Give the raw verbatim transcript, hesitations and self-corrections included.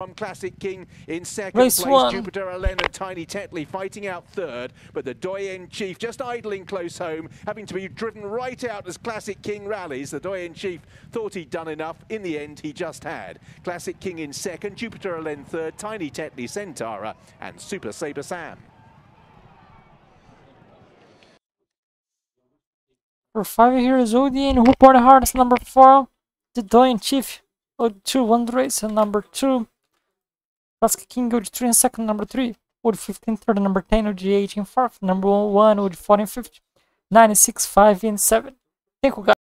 from Classic King in second Race place. one. Jupiter Alen and Tiny Tetley fighting out third, but the Doyen Chief just idling close home, having to be driven right out as Classic King rallies. The Doyen Chief thought he'd done enough. In the end, he just had. Classic King in second, Jupiter Alen third, Tiny Tetley, Centaura, and Super Saber Sam. For five here is Doyen, who poured the hardest, number four. The Doyen Chief, O D two, won the race, and number two. Classic King, O D three in second, number three. O D fifteen third, number ten, O D eighteen fourth, number one, O D fourteen fifth, ninety-six five in seven. Thank you guys.